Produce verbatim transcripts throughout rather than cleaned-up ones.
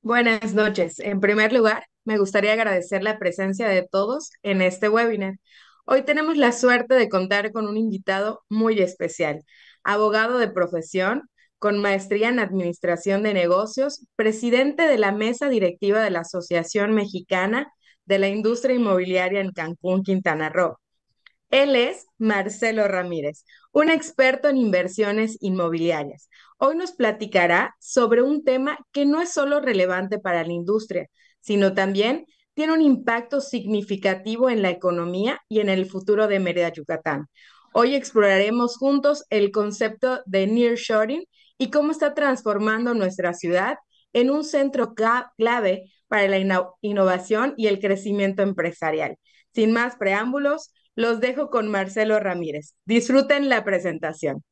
Buenas noches. En primer lugar, me gustaría agradecer la presencia de todos en este webinar. Hoy tenemos la suerte de contar con un invitado muy especial, abogado de profesión, con maestría en Administración de Negocios, presidente de la mesa directiva de la Asociación Mexicana de la Industria Inmobiliaria en Cancún, Quintana Roo. Él es Marcelo Ramírez, un experto en inversiones inmobiliarias. Hoy nos platicará sobre un tema que no es solo relevante para la industria, sino también tiene un impacto significativo en la economía y en el futuro de Mérida, Yucatán. Hoy exploraremos juntos el concepto de nearshoring y cómo está transformando nuestra ciudad en un centro clave para la inno innovación y el crecimiento empresarial. Sin más preámbulos, los dejo con Marcelo Ramírez. Disfruten la presentación.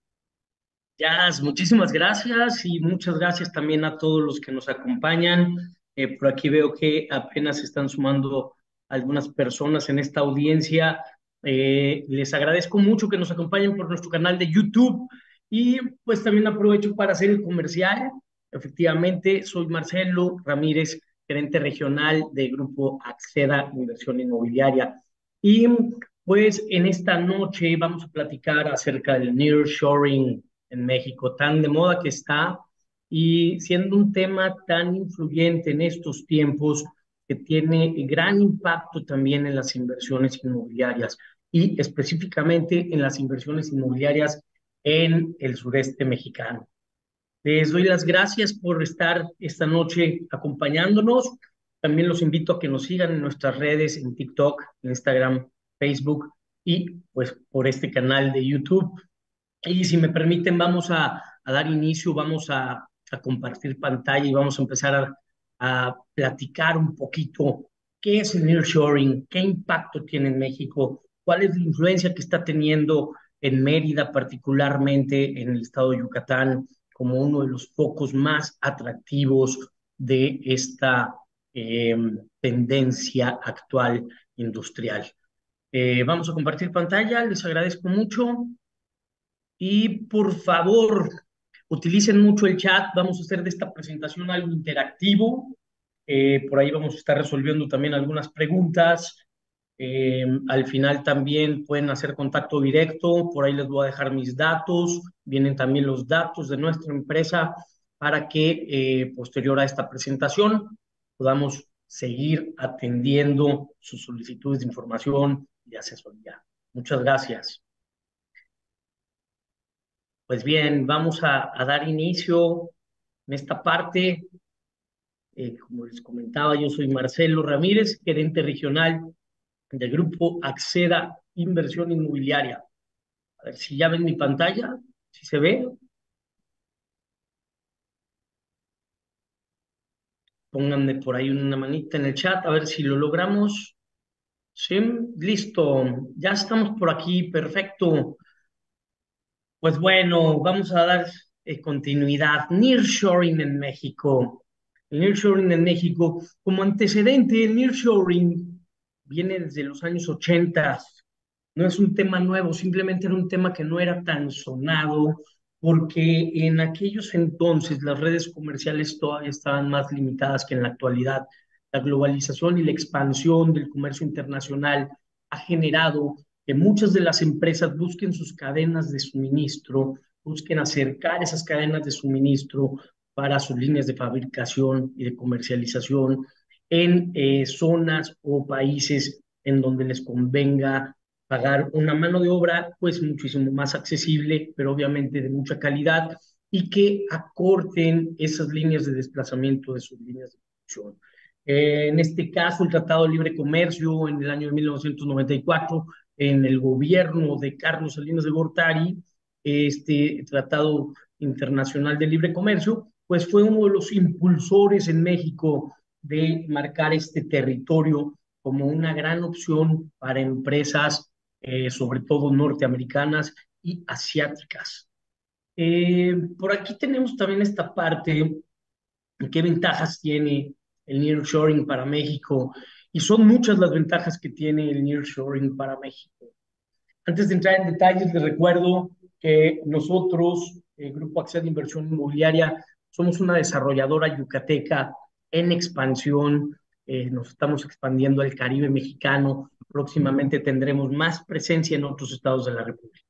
Jazz, muchísimas gracias y muchas gracias también a todos los que nos acompañan. Eh, por aquí veo que apenas se están sumando algunas personas en esta audiencia. Eh, les agradezco mucho que nos acompañen por nuestro canal de YouTube y pues también aprovecho para hacer el comercial. Efectivamente, soy Marcelo Ramírez, gerente regional de Grupo Acceda Inversión Inmobiliaria. Y pues en esta noche vamos a platicar acerca del nearshoring en México, tan de moda que está y siendo un tema tan influyente en estos tiempos que tiene gran impacto también en las inversiones inmobiliarias y específicamente en las inversiones inmobiliarias en el sureste mexicano. Les doy las gracias por estar esta noche acompañándonos. También los invito a que nos sigan en nuestras redes, en TikTok, Instagram, Facebook y pues por este canal de YouTube. Y si me permiten, vamos a, a dar inicio, vamos a, a, compartir pantalla y vamos a empezar a, a platicar un poquito qué es el nearshoring, qué impacto tiene en México, cuál es la influencia que está teniendo en Mérida, particularmente en el estado de Yucatán, como uno de los focos más atractivos de esta eh, tendencia actual industrial. Eh, vamos a compartir pantalla, les agradezco mucho. Y por favor, utilicen mucho el chat. Vamos a hacer de esta presentación algo interactivo. Eh, por ahí vamos a estar resolviendo también algunas preguntas. Eh, al final también pueden hacer contacto directo. Por ahí les voy a dejar mis datos. Vienen también los datos de nuestra empresa para que eh, posterior a esta presentación podamos seguir atendiendo sus solicitudes de información y de asesoría. Muchas gracias. Pues bien, vamos a, a dar inicio en esta parte. Eh, como les comentaba, yo soy Marcelo Ramírez, gerente regional del grupo Acceda Inversión Inmobiliaria. A ver si ya ven mi pantalla, si se ve, pónganme por ahí una manita en el chat, a ver si lo logramos. Sí, listo, ya estamos por aquí, perfecto. Pues bueno, vamos a dar eh, continuidad. Nearshoring en México. El nearshoring en México, como antecedente, el nearshoring viene desde los años ochenta. No es un tema nuevo, simplemente era un tema que no era tan sonado, porque en aquellos entonces las redes comerciales todavía estaban más limitadas que en la actualidad. La globalización y la expansión del comercio internacional ha generado que muchas de las empresas busquen sus cadenas de suministro, busquen acercar esas cadenas de suministro para sus líneas de fabricación y de comercialización en eh, zonas o países en donde les convenga pagar una mano de obra pues muchísimo más accesible, pero obviamente de mucha calidad y que acorten esas líneas de desplazamiento de sus líneas de producción. Eh, en este caso, el Tratado de Libre Comercio en el año de mil novecientos noventa y cuatro, en el gobierno de Carlos Salinas de Gortari, este Tratado Internacional de Libre Comercio, pues fue uno de los impulsores en México de marcar este territorio como una gran opción para empresas, eh, sobre todo norteamericanas y asiáticas. Eh, por aquí tenemos también esta parte, qué ventajas tiene el nearshoring para México, y son muchas las ventajas que tiene el nearshoring para México. Antes de entrar en detalles, les recuerdo que nosotros, el Grupo Acceda Inversión Inmobiliaria, somos una desarrolladora yucateca en expansión, eh, nos estamos expandiendo al Caribe mexicano, próximamente tendremos más presencia en otros estados de la República.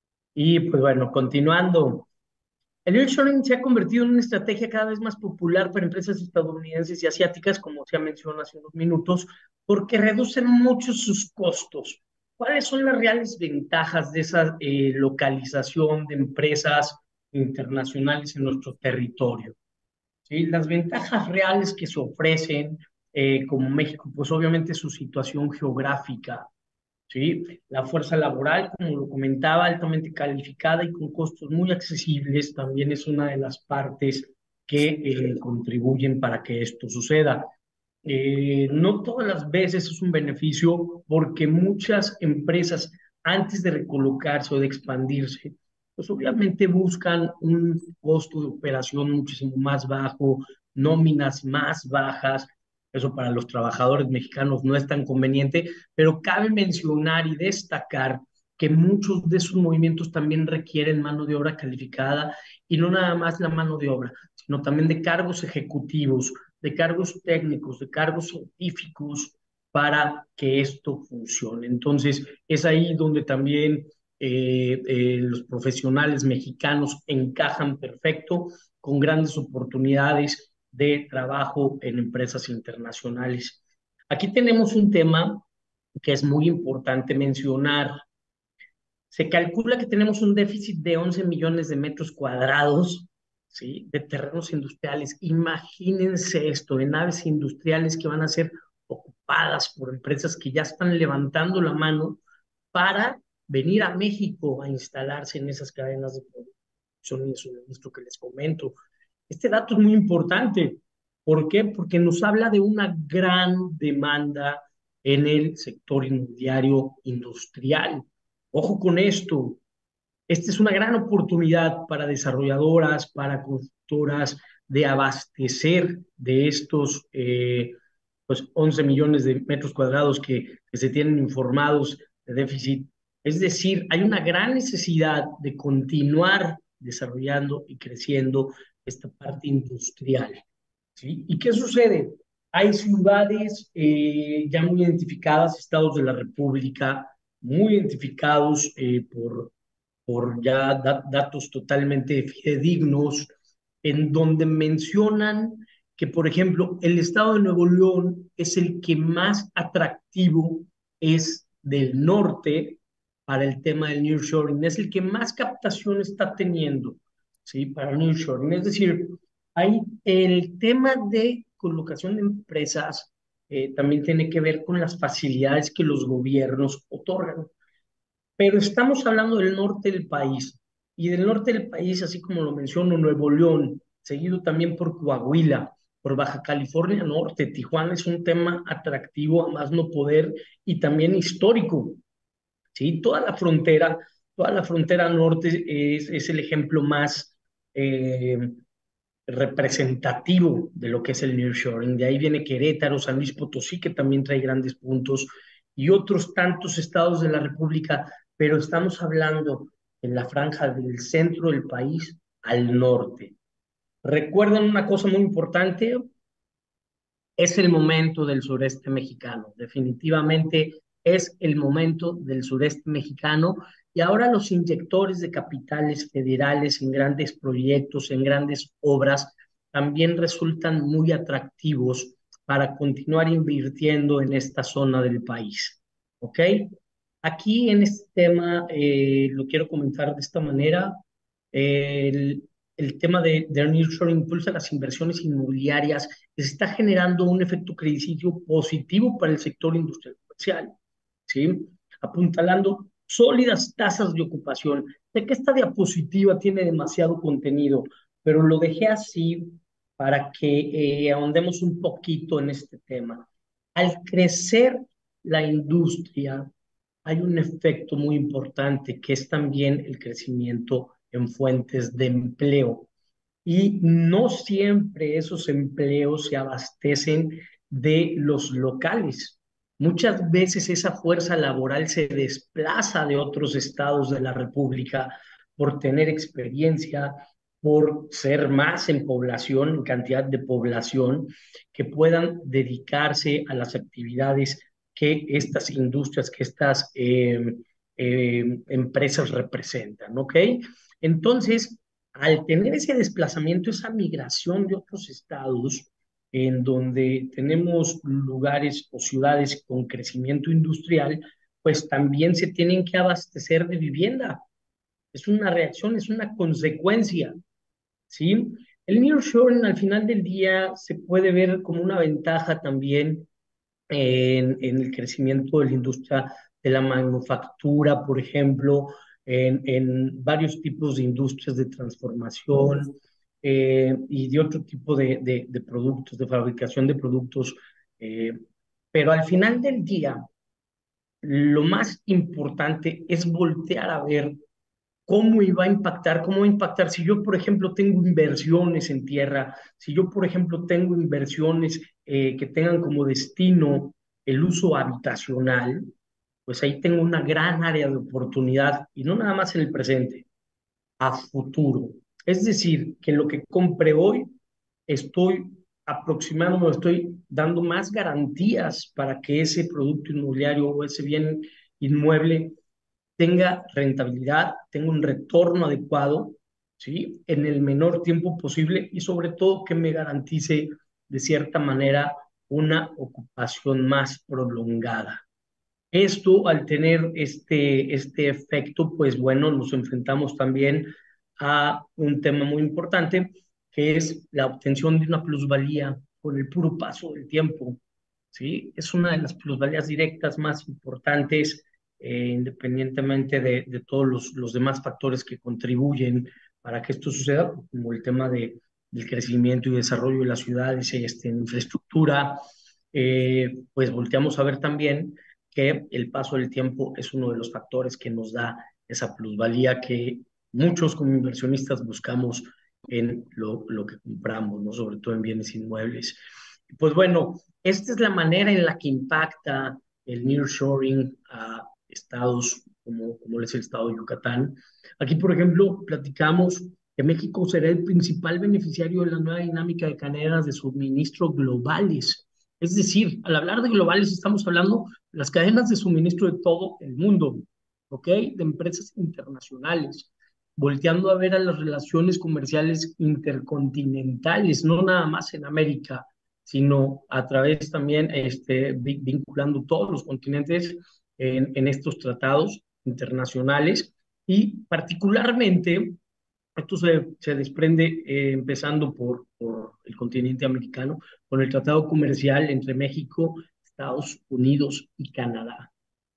Y pues bueno, continuando, el nearshoring se ha convertido en una estrategia cada vez más popular para empresas estadounidenses y asiáticas, como se ha mencionado hace unos minutos, porque reducen mucho sus costos. ¿Cuáles son las reales ventajas de esa eh, localización de empresas internacionales en nuestro territorio? ¿Sí? Las ventajas reales que se ofrecen, eh, como México, pues obviamente su situación geográfica, ¿sí? La fuerza laboral, como lo comentaba, altamente calificada y con costos muy accesibles, también es una de las partes que eh, contribuyen para que esto suceda. Eh, no todas las veces es un beneficio porque muchas empresas, antes de recolocarse o de expandirse, pues obviamente buscan un costo de operación muchísimo más bajo, nóminas más bajas. Eso para los trabajadores mexicanos no es tan conveniente, pero cabe mencionar y destacar que muchos de esos movimientos también requieren mano de obra calificada y no nada más la mano de obra, sino también de cargos ejecutivos, de cargos técnicos, de cargos científicos para que esto funcione. Entonces, es ahí donde también eh, eh, los profesionales mexicanos encajan perfecto con grandes oportunidades de trabajo en empresas internacionales. Aquí tenemos un tema que es muy importante mencionar. Se calcula que tenemos un déficit de once millones de metros cuadrados, ¿sí? De terrenos industriales. Imagínense esto, de naves industriales que van a ser ocupadas por empresas que ya están levantando la mano para venir a México a instalarse en esas cadenas de producción y suministro que les comento. Este dato es muy importante. ¿Por qué? Porque nos habla de una gran demanda en el sector inmobiliario industrial. Ojo con esto, esta es una gran oportunidad para desarrolladoras, para constructoras, de abastecer de estos eh, pues once millones de metros cuadrados que, que se tienen informados de déficit. Es decir, hay una gran necesidad de continuar desarrollando y creciendo esta parte industrial. ¿Sí? ¿Y qué sucede? Hay ciudades eh, ya muy identificadas, estados de la República, muy identificados eh, por, por ya da- datos totalmente fidedignos, en donde mencionan que, por ejemplo, el estado de Nuevo León es el que más atractivo es del norte para el tema del nearshoring, es el que más captación está teniendo, ¿sí? Para el nearshoring. Es decir, hay el tema de colocación de empresas, eh, también tiene que ver con las facilidades que los gobiernos otorgan. Pero estamos hablando del norte del país, y del norte del país, así como lo menciono, Nuevo León, seguido también por Coahuila, por Baja California Norte. Tijuana es un tema atractivo a más no poder y también histórico, ¿sí? Toda la frontera, toda la frontera norte es, es el ejemplo más eh, representativo de lo que es el nearshoring. De ahí viene Querétaro, San Luis Potosí, que también trae grandes puntos, y otros tantos estados de la República, pero estamos hablando en la franja del centro del país al norte. Recuerden una cosa muy importante, es el momento del sureste mexicano, definitivamente es el momento del sureste mexicano, y ahora los inyectores de capitales federales en grandes proyectos, en grandes obras, también resultan muy atractivos para continuar invirtiendo en esta zona del país. ¿Ok? Aquí en este tema eh, lo quiero comentar de esta manera. El, el tema de, de nearshoring impulsa las inversiones inmobiliarias, se está generando un efecto crediticio positivo para el sector industrial comercial, ¿sí? Apuntalando sólidas tasas de ocupación. Sé que esta diapositiva tiene demasiado contenido, pero lo dejé así para que eh, ahondemos un poquito en este tema. Al crecer la industria, hay un efecto muy importante que es también el crecimiento en fuentes de empleo. Y no siempre esos empleos se abastecen de los locales. Muchas veces esa fuerza laboral se desplaza de otros estados de la República por tener experiencia, por ser más en población, en cantidad de población, que puedan dedicarse a las actividades que estas industrias, que estas eh, eh, empresas representan, ¿ok? Entonces, al tener ese desplazamiento, esa migración de otros estados, en donde tenemos lugares o ciudades con crecimiento industrial, pues también se tienen que abastecer de vivienda. Es una reacción, es una consecuencia, ¿sí? El nearshoring al final del día se puede ver como una ventaja también en, en el crecimiento de la industria de la manufactura, por ejemplo, en, en varios tipos de industrias de transformación eh, y de otro tipo de, de, de productos, de fabricación de productos. eh, pero al final del día, lo más importante es voltear a ver cómo iba a impactar, cómo va a impactar. Si yo, por ejemplo, tengo inversiones en tierra, si yo, por ejemplo, tengo inversiones eh, que tengan como destino el uso habitacional, pues ahí tengo una gran área de oportunidad y no nada más en el presente, a futuro. Es decir, que lo que compre hoy estoy aproximando, me estoy dando más garantías para que ese producto inmobiliario o ese bien inmueble tenga rentabilidad, tenga un retorno adecuado, ¿sí? En el menor tiempo posible y sobre todo que me garantice de cierta manera una ocupación más prolongada. Esto, al tener este, este efecto, pues bueno, nos enfrentamos también a un tema muy importante, que es la obtención de una plusvalía con el puro paso del tiempo, ¿sí? Es una de las plusvalías directas más importantes, eh, independientemente de, de todos los, los demás factores que contribuyen para que esto suceda, como el tema de, del crecimiento y desarrollo de las ciudades, este, en infraestructura, eh, pues volteamos a ver también que el paso del tiempo es uno de los factores que nos da esa plusvalía que muchos como inversionistas buscamos en lo, lo que compramos, ¿no? Sobre todo en bienes inmuebles. Pues bueno, esta es la manera en la que impacta el nearshoring a estados como, como es el estado de Yucatán. Aquí, por ejemplo, platicamos que México será el principal beneficiario de la nueva dinámica de cadenas de suministro globales. Es decir, al hablar de globales estamos hablando de las cadenas de suministro de todo el mundo, ¿ok? De empresas internacionales, volteando a ver a las relaciones comerciales intercontinentales, no nada más en América, sino a través también, este, vinculando todos los continentes en, en estos tratados internacionales y particularmente esto se, se desprende eh, empezando por, por el continente americano, con el tratado comercial entre México, Estados Unidos y Canadá.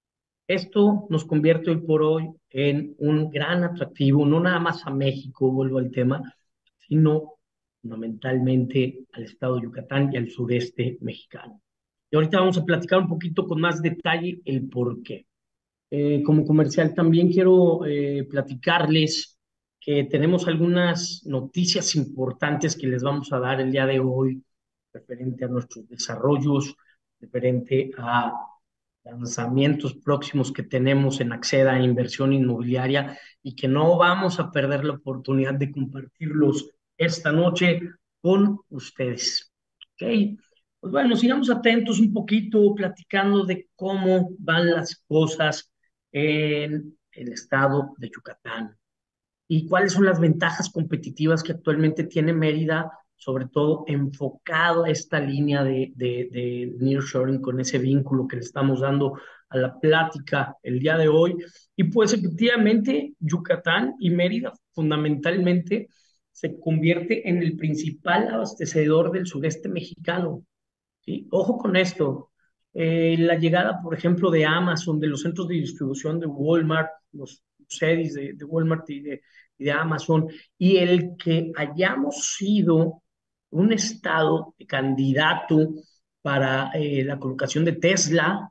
Esto nos convierte hoy por hoy en un gran atractivo, no nada más a México, vuelvo al tema, sino fundamentalmente al estado de Yucatán y al sureste mexicano. Y ahorita vamos a platicar un poquito con más detalle el por qué. Eh, como comercial también quiero eh, platicarles que tenemos algunas noticias importantes que les vamos a dar el día de hoy referente a nuestros desarrollos, referente a lanzamientos próximos que tenemos en Acceda a Inversión Inmobiliaria y que no vamos a perder la oportunidad de compartirlos esta noche con ustedes. ¿Ok? Pues bueno, sigamos atentos un poquito, platicando de cómo van las cosas en el estado de Yucatán y cuáles son las ventajas competitivas que actualmente tiene Mérida, sobre todo enfocado a esta línea de, de, de nearshoring con ese vínculo que le estamos dando a la plática el día de hoy. Y pues efectivamente, Yucatán y Mérida fundamentalmente se convierte en el principal abastecedor del sureste mexicano. ¿Sí? Ojo con esto. Eh, la llegada, por ejemplo, de Amazon, de los centros de distribución de Walmart, los sedis de, de Walmart y de, y de Amazon, y el que hayamos sido un estado candidato para eh, la colocación de Tesla,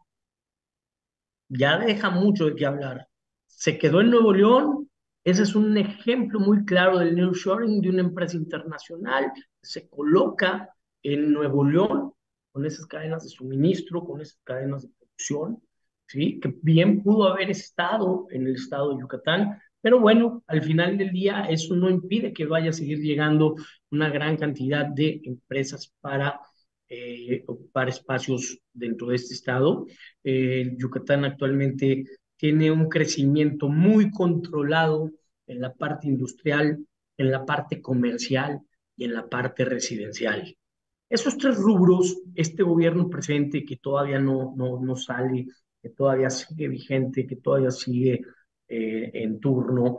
ya deja mucho de qué hablar. Se quedó en Nuevo León, ese es un ejemplo muy claro del nearshoring de una empresa internacional, se coloca en Nuevo León con esas cadenas de suministro, con esas cadenas de producción, ¿sí? Que bien pudo haber estado en el estado de Yucatán, Pero bueno, al final del día eso no impide que vaya a seguir llegando una gran cantidad de empresas para eh, ocupar espacios dentro de este estado. Eh, Yucatán actualmente tiene un crecimiento muy controlado en la parte industrial, en la parte comercial y en la parte residencial. Esos tres rubros, este gobierno presente que todavía no, no, no sale, que todavía sigue vigente, que todavía sigue eh, en turno,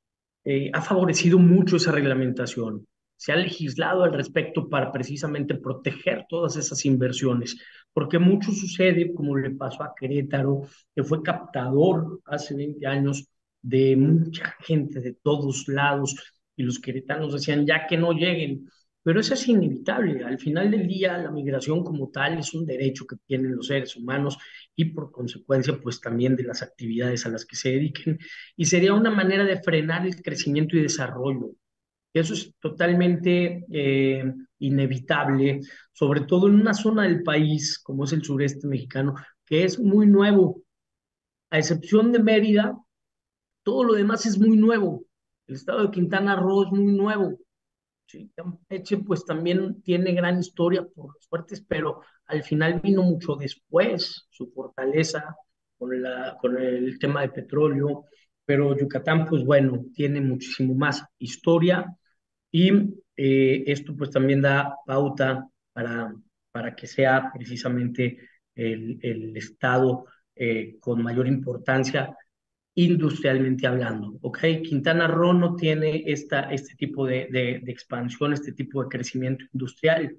eh, ha favorecido mucho esa reglamentación. Se ha legislado al respecto para precisamente proteger todas esas inversiones, porque mucho sucede, como le pasó a Querétaro, que fue captador hace veinte años de mucha gente de todos lados, y los queretanos decían, ya que no lleguen, pero eso es inevitable. Al final del día, la migración como tal es un derecho que tienen los seres humanos y por consecuencia, pues también de las actividades a las que se dediquen y sería una manera de frenar el crecimiento y desarrollo. Eso es totalmente eh, inevitable, sobre todo en una zona del país como es el sureste mexicano, que es muy nuevo. A excepción de Mérida, todo lo demás es muy nuevo. El estado de Quintana Roo es muy nuevo. Sí, Campeche pues también tiene gran historia por los fuertes, pero al final vino mucho después su fortaleza con, la, con el tema de petróleo, pero Yucatán pues bueno, tiene muchísimo más historia y eh, esto pues también da pauta para, para que sea precisamente el, el estado eh, con mayor importancia industrialmente hablando, ¿ok? Quintana Roo no tiene esta, este tipo de, de, de expansión, este tipo de crecimiento industrial.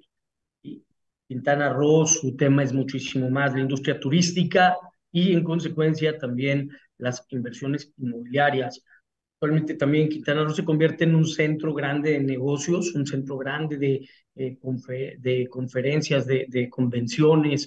Y Quintana Roo, su tema es muchísimo más la industria turística y en consecuencia también las inversiones inmobiliarias. Actualmente también Quintana Roo se convierte en un centro grande de negocios, un centro grande de, eh, confer de conferencias, de, de convenciones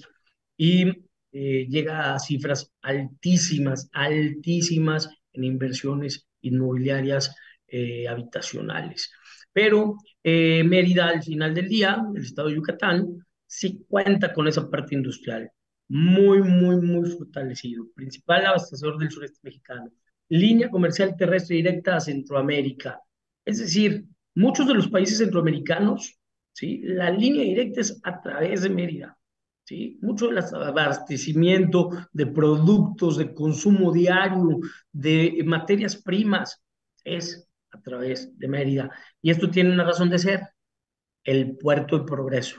y eh, llega a cifras altísimas, altísimas en inversiones inmobiliarias eh, habitacionales. Pero eh, Mérida, al final del día, el estado de Yucatán, sí cuenta con esa parte industrial muy, muy, muy fortalecido, principal abastecedor del sureste mexicano, línea comercial terrestre directa a Centroamérica. Es decir, muchos de los países centroamericanos, ¿sí? La línea directa es a través de Mérida. ¿Sí? Mucho del abastecimiento de productos, de consumo diario, de materias primas, es a través de Mérida. Y esto tiene una razón de ser, el puerto de Progreso.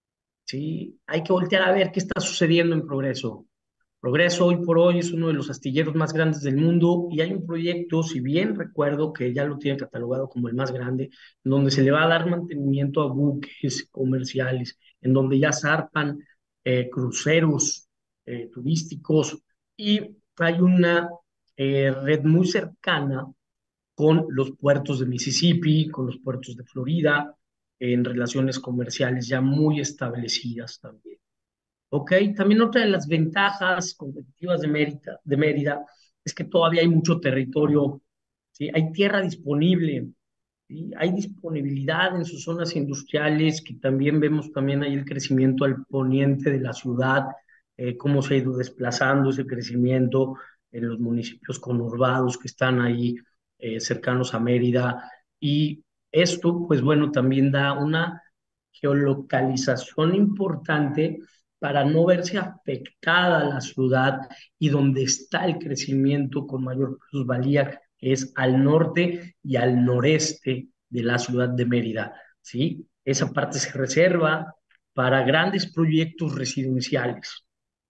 ¿Sí? Hay que voltear a ver qué está sucediendo en Progreso. Progreso hoy por hoy es uno de los astilleros más grandes del mundo y hay un proyecto, si bien recuerdo que ya lo tienen catalogado como el más grande, en donde se le va a dar mantenimiento a buques comerciales, en donde ya zarpan eh, cruceros eh, turísticos y hay una eh, red muy cercana con los puertos de Mississippi, con los puertos de Florida, en relaciones comerciales ya muy establecidas también. Ok, también otra de las ventajas competitivas de Mérida, de Mérida es que todavía hay mucho territorio, ¿sí? Hay tierra disponible, ¿sí? Hay disponibilidad en sus zonas industriales, que también vemos también ahí el crecimiento al poniente de la ciudad, eh, cómo se ha ido desplazando ese crecimiento en los municipios conurbados que están ahí eh, cercanos a Mérida. Y esto, pues bueno, también da una geolocalización importante para no verse afectada la ciudad y donde está el crecimiento con mayor plusvalía, que es al norte y al noreste de la ciudad de Mérida, ¿sí? Esa parte se reserva para grandes proyectos residenciales.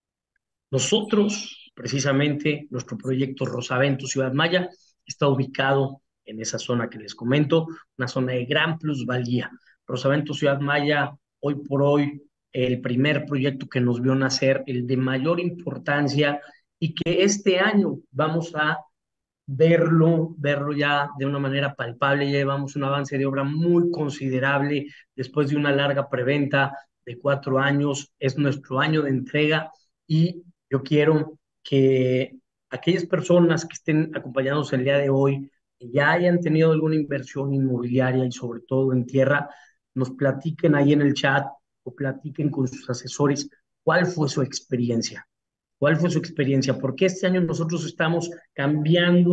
Nosotros, precisamente, nuestro proyecto Rosavento Ciudad Maya está ubicado en esa zona que les comento, una zona de gran plusvalía. Rosavento Ciudad Maya, hoy por hoy, el primer proyecto que nos vio nacer, el de mayor importancia y que este año vamos a verlo, verlo ya de una manera palpable. Ya llevamos un avance de obra muy considerable después de una larga preventa de cuatro años. Es nuestro año de entrega y yo quiero que aquellas personas que estén acompañados el día de hoy, que ya hayan tenido alguna inversión inmobiliaria y sobre todo en tierra, nos platiquen ahí en el chat o platiquen con sus asesores cuál fue su experiencia. ¿Cuál fue su experiencia? Porque este año nosotros estamos cambiando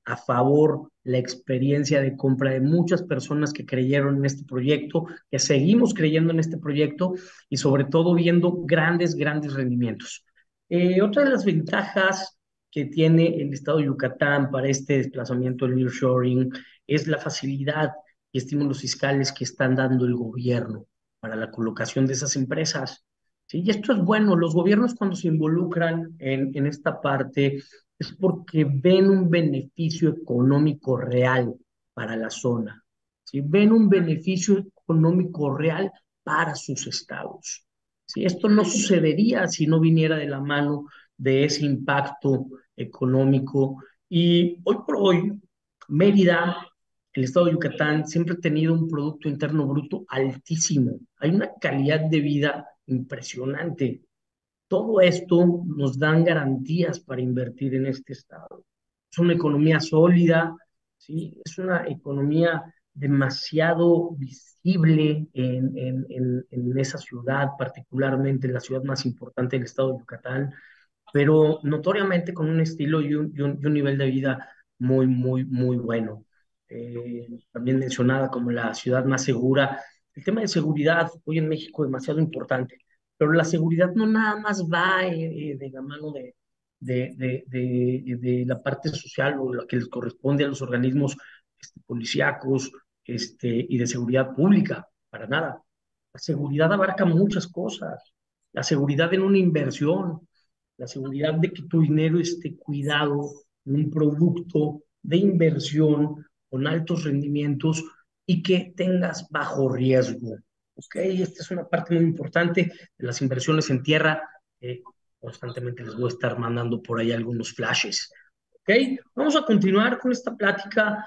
a favor la experiencia de compra de muchas personas que creyeron en este proyecto, que seguimos creyendo en este proyecto y sobre todo viendo grandes, grandes rendimientos. Eh, otra de las ventajas que tiene el estado de Yucatán para este desplazamiento del nearshoring es la facilidad y estímulos fiscales que están dando el gobierno para la colocación de esas empresas. ¿Sí? Y esto es bueno, los gobiernos cuando se involucran en, en esta parte es porque ven un beneficio económico real para la zona, ¿sí? Ven un beneficio económico real para sus estados. ¿Sí? Esto no sucedería si no viniera de la mano de ese impacto económico. Y hoy por hoy, Mérida, el estado de Yucatán, siempre ha tenido un Producto Interno Bruto altísimo. Hay una calidad de vida impresionante. Todo esto nos dan garantías para invertir en este estado. Es una economía sólida, ¿sí? Es una economía demasiado visible en, en, en, en esa ciudad, particularmente en la ciudad más importante del estado de Yucatán, pero notoriamente con un estilo y un, y un, y un nivel de vida muy, muy, muy bueno. Eh, también mencionada como la ciudad más segura. El tema de seguridad hoy en México es demasiado importante, pero la seguridad no nada más va eh, de la mano de, de, de, de, de la parte social o lo que les corresponde a los organismos este, policíacos este, y de seguridad pública, para nada. La seguridad abarca muchas cosas. La seguridad en una inversión, la seguridad de que tu dinero esté cuidado en un producto de inversión con altos rendimientos y que tengas bajo riesgo. ¿Ok? Esta es una parte muy importante de las inversiones en tierra. Eh, constantemente les voy a estar mandando por ahí algunos flashes. ¿Ok? Vamos a continuar con esta plática.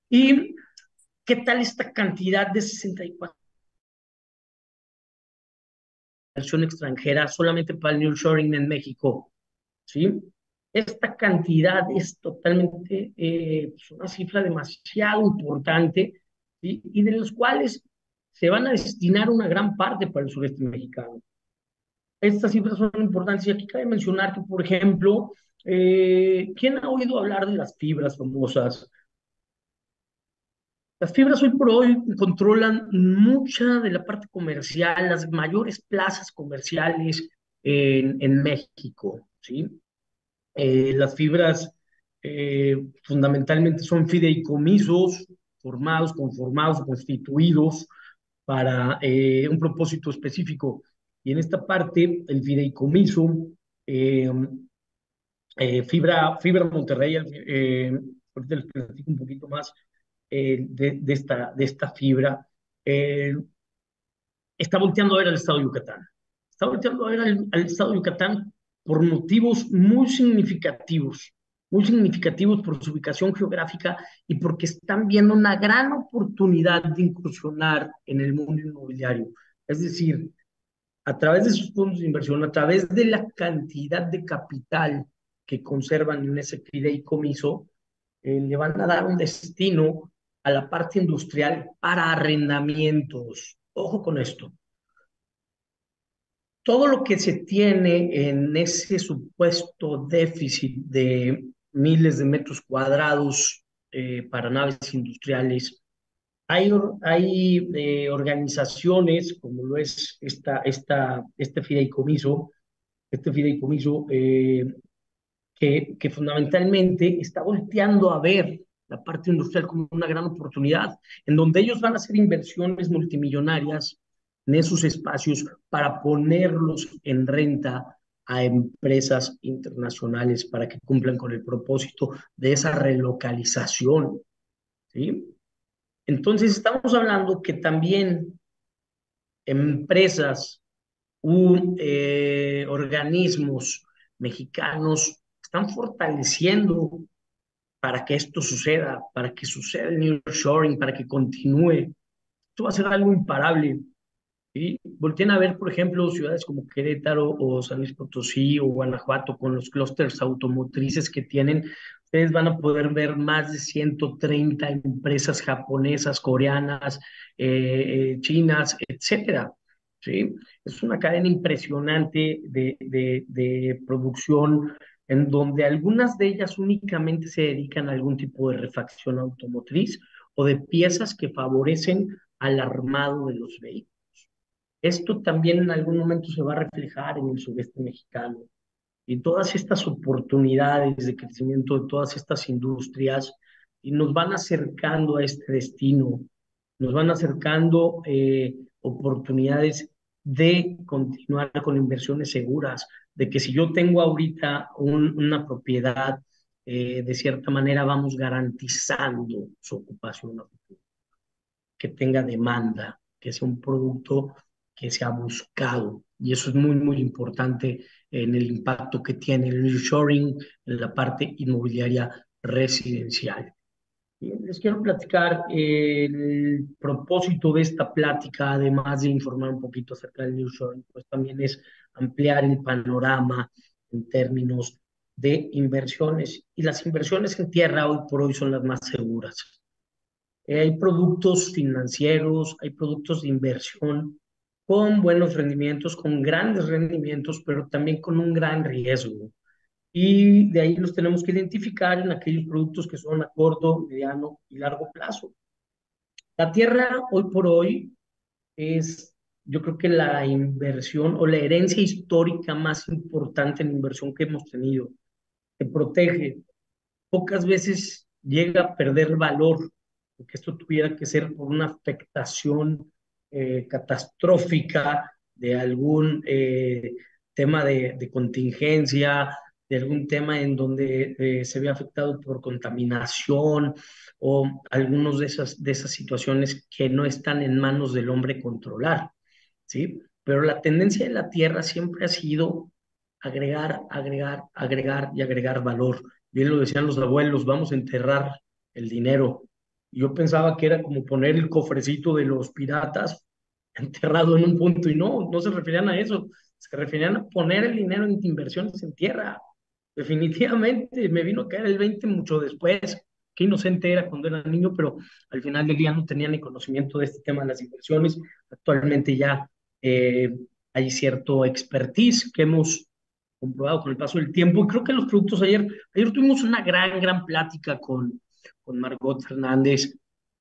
¿Y qué tal esta cantidad de sesenta y cuatro inversión extranjera solamente para el nearshoring en México? ¿Sí? Esta cantidad es totalmente eh, pues una cifra demasiado importante, ¿sí? Y de los cuales se van a destinar una gran parte para el sureste mexicano. Estas cifras son importantes y aquí cabe mencionar que, por ejemplo, eh, ¿quién ha oído hablar de las fibras famosas? Las fibras hoy por hoy controlan mucha de la parte comercial, las mayores plazas comerciales en, en México, ¿sí? Eh, las fibras eh, fundamentalmente son fideicomisos formados, conformados, constituidos para eh, un propósito específico. Y en esta parte, el fideicomiso, eh, eh, Fibra, Fibra Monterrey, eh, ahorita les platico un poquito más eh, de, de, esta, de esta fibra, eh, está volteando a ver al estado de Yucatán. Está volteando a ver al, al estado de Yucatán por motivos muy significativos, muy significativos por su ubicación geográfica y porque están viendo una gran oportunidad de incursionar en el mundo inmobiliario. Es decir, a través de sus fondos de inversión, a través de la cantidad de capital que conservan en ese fideicomiso, eh, le van a dar un destino a la parte industrial para arrendamientos. Ojo con esto, todo lo que se tiene en ese supuesto déficit de miles de metros cuadrados eh, para naves industriales, hay, hay eh, organizaciones como lo es esta, esta, este fideicomiso, este fideicomiso eh, que, que fundamentalmente está volteando a ver la parte industrial como una gran oportunidad, en donde ellos van a hacer inversiones multimillonarias en esos espacios para ponerlos en renta a empresas internacionales para que cumplan con el propósito de esa relocalización, ¿sí? Entonces estamos hablando que también empresas u eh, organismos mexicanos están fortaleciendo para que esto suceda, para que suceda el nearshoring, para que continúe. Esto va a ser algo imparable. ¿Sí? Volteen a ver, por ejemplo, ciudades como Querétaro o San Luis Potosí o Guanajuato con los clústeres automotrices que tienen. Ustedes van a poder ver más de ciento treinta empresas japonesas, coreanas, eh, eh, chinas, etcétera. ¿Sí? Es una cadena impresionante de, de, de producción en donde algunas de ellas únicamente se dedican a algún tipo de refacción automotriz o de piezas que favorecen al armado de los vehículos. Esto también en algún momento se va a reflejar en el sureste mexicano y todas estas oportunidades de crecimiento de todas estas industrias y nos van acercando a este destino, nos van acercando eh, oportunidades de continuar con inversiones seguras, de que si yo tengo ahorita un, una propiedad, eh, de cierta manera vamos garantizando su ocupación a futuro, que tenga demanda, que sea un producto que se ha buscado. Y eso es muy, muy importante en el impacto que tiene el nearshoring en la parte inmobiliaria residencial. Bien, les quiero platicar eh, el propósito de esta plática, además de informar un poquito acerca del nearshoring, pues también es ampliar el panorama en términos de inversiones. Y las inversiones en tierra hoy por hoy son las más seguras. Eh, hay productos financieros, hay productos de inversión con buenos rendimientos, con grandes rendimientos, pero también con un gran riesgo. Y de ahí los tenemos que identificar en aquellos productos que son a corto, mediano y largo plazo. La tierra hoy por hoy es, yo creo que la inversión o la herencia histórica más importante en inversión que hemos tenido. Te protege, pocas veces llega a perder valor, porque esto tuviera que ser por una afectación eh, catastrófica de algún eh, tema de, de, contingencia, de algún tema en donde eh, se ve afectado por contaminación o algunas de esas, de esas situaciones que no están en manos del hombre controlar, ¿sí? Pero la tendencia de la Tierra siempre ha sido agregar, agregar, agregar y agregar valor. Bien lo decían los abuelos, vamos a enterrar el dinero. Yo pensaba que era como poner el cofrecito de los piratas enterrado en un punto y no, no se referían a eso, se referían a poner el dinero en inversiones en tierra. Definitivamente me vino a caer el veinte mucho después. Qué inocente era cuando era niño, pero al final del día no tenía ni conocimiento de este tema de las inversiones. Actualmente ya eh, hay cierto expertise que hemos comprobado con el paso del tiempo. Y creo que los productos ayer, ayer tuvimos una gran, gran plática con, con Margot Fernández,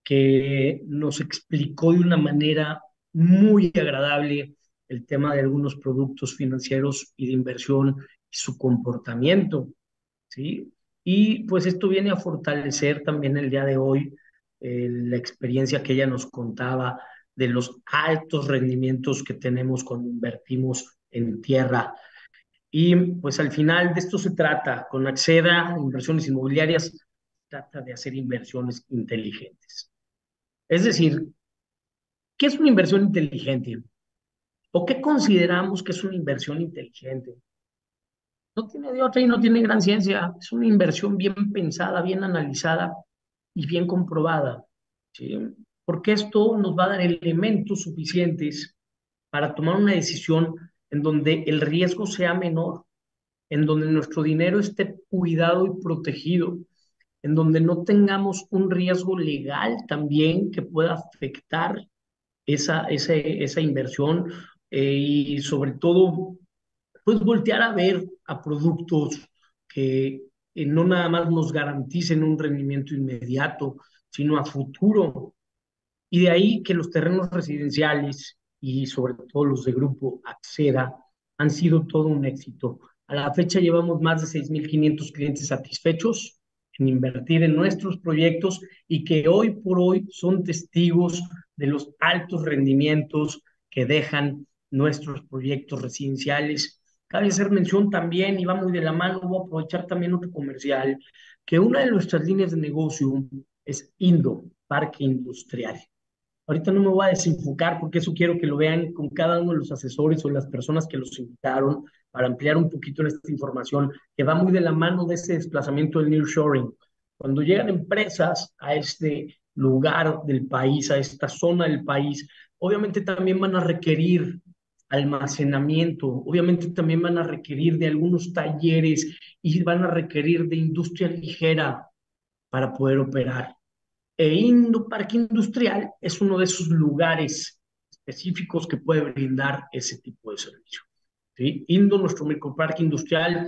que nos explicó de una manera muy agradable el tema de algunos productos financieros y de inversión y su comportamiento, ¿sí? Y pues esto viene a fortalecer también el día de hoy eh, la experiencia que ella nos contaba de los altos rendimientos que tenemos cuando invertimos en tierra. Y pues al final de esto se trata, con Acceda, inversiones inmobiliarias, trata de hacer inversiones inteligentes. Es decir, ¿qué es una inversión inteligente? ¿O qué consideramos que es una inversión inteligente? No tiene de otra y no tiene gran ciencia. Es una inversión bien pensada, bien analizada y bien comprobada, ¿sí? Porque esto nos va a dar elementos suficientes para tomar una decisión en donde el riesgo sea menor, en donde nuestro dinero esté cuidado y protegido, en donde no tengamos un riesgo legal también que pueda afectar esa, esa, esa inversión eh, y sobre todo, pues voltear a ver a productos que eh, no nada más nos garanticen un rendimiento inmediato, sino a futuro. Y de ahí que los terrenos residenciales y sobre todo los de grupo Acceda han sido todo un éxito. A la fecha llevamos más de seis mil quinientos clientes satisfechos en invertir en nuestros proyectos y que hoy por hoy son testigos de los altos rendimientos que dejan nuestros proyectos residenciales. Cabe hacer mención también, y va muy de la mano, voy a aprovechar también otro comercial, que una de nuestras líneas de negocio es Indo, Parque Industrial. Ahorita no me voy a desenfocar porque eso quiero que lo vean con cada uno de los asesores o las personas que los invitaron para ampliar un poquito esta información que va muy de la mano de ese desplazamiento del nearshoring. Cuando llegan empresas a este lugar del país, a esta zona del país, obviamente también van a requerir almacenamiento, obviamente también van a requerir de algunos talleres y van a requerir de industria ligera para poder operar. E Indo Parque Industrial es uno de esos lugares específicos que puede brindar ese tipo de servicio. ¿Sí? Indo, nuestro microparque industrial,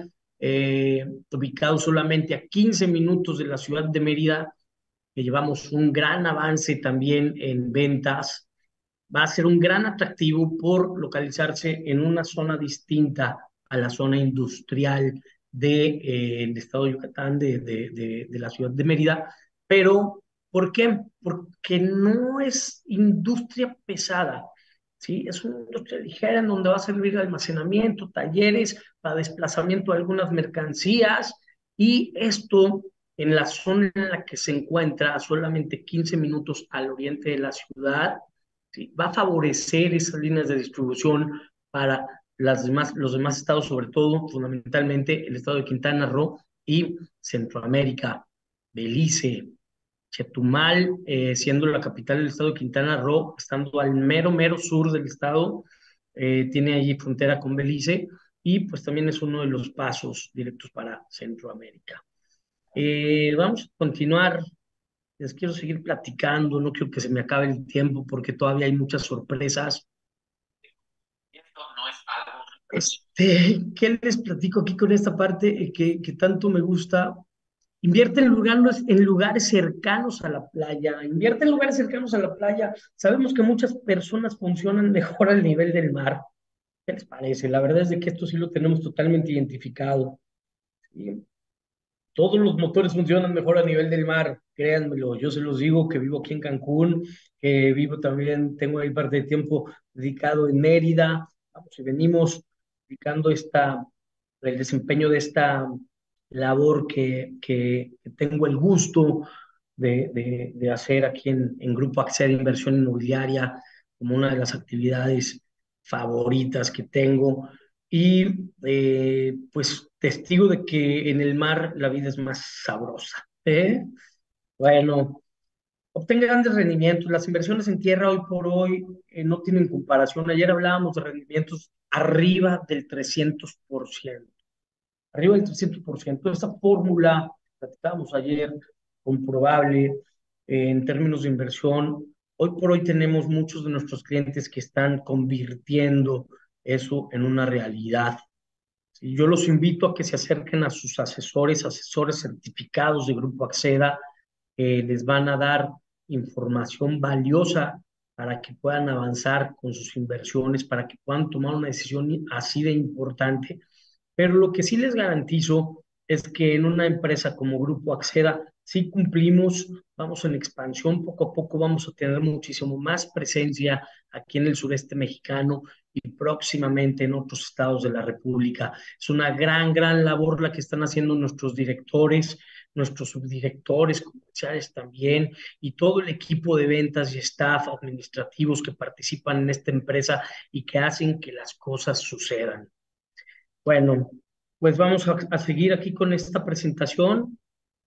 eh, ubicado solamente a quince minutos de la ciudad de Mérida, que llevamos un gran avance también en ventas. Va a ser un gran atractivo por localizarse en una zona distinta a la zona industrial del de, eh, estado de Yucatán, de, de, de, de la ciudad de Mérida. Pero, ¿por qué? Porque no es industria pesada, ¿sí? Es una industria ligera en donde va a servir de almacenamiento, talleres para desplazamiento de algunas mercancías, y esto en la zona en la que se encuentra a solamente quince minutos al oriente de la ciudad. ¿Sí? Va a favorecer esas líneas de distribución para las demás, los demás estados, sobre todo, fundamentalmente el estado de Quintana Roo y Centroamérica, Belice, Chetumal, eh, siendo la capital del estado de Quintana Roo, estando al mero, mero sur del estado, eh, tiene allí frontera con Belice, y pues también es uno de los pasos directos para Centroamérica. Eh, vamos a continuar. Les quiero seguir platicando, no quiero que se me acabe el tiempo porque todavía hay muchas sorpresas. Este, ¿qué les platico aquí con esta parte eh, que, que tanto me gusta? Invierte en lugares, en lugares cercanos a la playa, invierte en lugares cercanos a la playa. Sabemos que muchas personas funcionan mejor al nivel del mar. ¿Qué les parece? La verdad es de que esto sí lo tenemos totalmente identificado. ¿Sí? Todos los motores funcionan mejor a nivel del mar, créanmelo. Yo se los digo que vivo aquí en Cancún, que vivo también, tengo ahí parte de tiempo dedicado en Mérida. Vamos y venimos dedicando esta, el desempeño de esta labor que, que, que tengo el gusto de, de, de hacer aquí en, en Grupo Accede Inversión Inmobiliaria, como una de las actividades favoritas que tengo. Y eh, pues testigo de que en el mar la vida es más sabrosa. ¿Eh? Bueno, obtenga grandes rendimientos. Las inversiones en tierra hoy por hoy eh, no tienen comparación. Ayer hablábamos de rendimientos arriba del trescientos por ciento, arriba del trescientos por ciento. Esta fórmula, platicábamos ayer, comprobable eh, en términos de inversión. Hoy por hoy tenemos muchos de nuestros clientes que están convirtiendo eso en una realidad. Y yo los invito a que se acerquen a sus asesores, asesores certificados de Grupo Acceda, que les van a dar información valiosa para que puedan avanzar con sus inversiones, para que puedan tomar una decisión así de importante. Pero lo que sí les garantizo es que en una empresa como Grupo Acceda sí cumplimos, vamos en expansión, poco a poco vamos a tener muchísimo más presencia aquí en el sureste mexicano y próximamente en otros estados de la República. Es una gran, gran labor la que están haciendo nuestros directores, nuestros subdirectores comerciales también, y todo el equipo de ventas y staff administrativos que participan en esta empresa y que hacen que las cosas sucedan. Bueno, pues vamos a, a seguir aquí con esta presentación.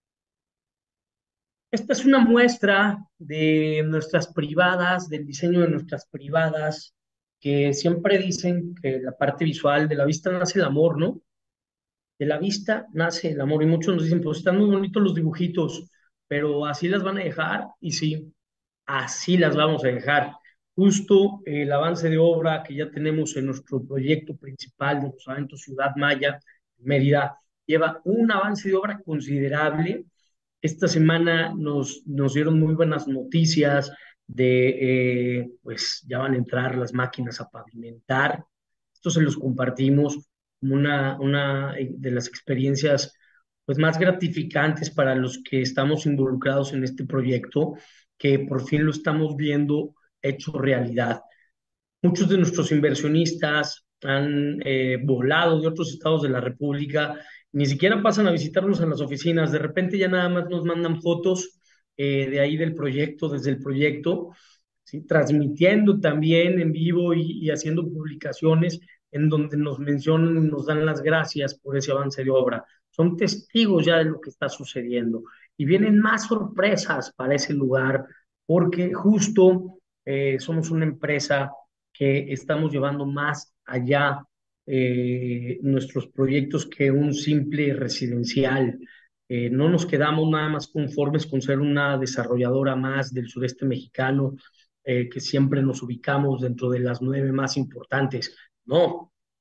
Esta es una muestra de nuestras privadas, del diseño de nuestras privadas, que siempre dicen que la parte visual, de la vista nace el amor, ¿no? De la vista nace el amor, y muchos nos dicen, pues están muy bonitos los dibujitos, pero así las van a dejar. Y sí, así las vamos a dejar. Justo el avance de obra que ya tenemos en nuestro proyecto principal de los eventos Ciudad Maya, Mérida, lleva un avance de obra considerable. Esta semana nos, nos dieron muy buenas noticias de, eh, pues ya van a entrar las máquinas a pavimentar. Esto se los compartimos como una, una de las experiencias pues más gratificantes para los que estamos involucrados en este proyecto, que por fin lo estamos viendo hecho realidad. Muchos de nuestros inversionistas han eh, volado de otros estados de la República, ni siquiera pasan a visitarnos en las oficinas, de repente ya nada más nos mandan fotos eh, de ahí del proyecto, desde el proyecto, ¿sí? Transmitiendo también en vivo y, y haciendo publicaciones en donde nos mencionan y nos dan las gracias por ese avance de obra. Son testigos ya de lo que está sucediendo. Y vienen más sorpresas para ese lugar, porque justo eh, somos una empresa que estamos llevando más allá eh, nuestros proyectos que un simple residencial. Eh, no nos quedamos nada más conformes con ser una desarrolladora más del sureste mexicano, eh, que siempre nos ubicamos dentro de las nueve más importantes. No,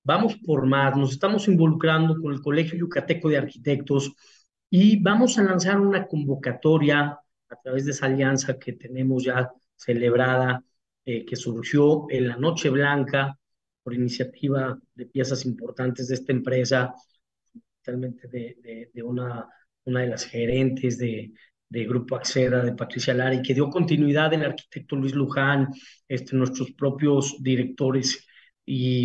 vamos por más, nos estamos involucrando con el Colegio Yucateco de Arquitectos y vamos a lanzar una convocatoria a través de esa alianza que tenemos ya celebrada, eh, que surgió en la Noche Blanca por iniciativa de piezas importantes de esta empresa, realmente de, de, de una, una de las gerentes de, de Grupo Acceda, de Patricia Lara, que dio continuidad el arquitecto Luis Luján, este, nuestros propios directores. Y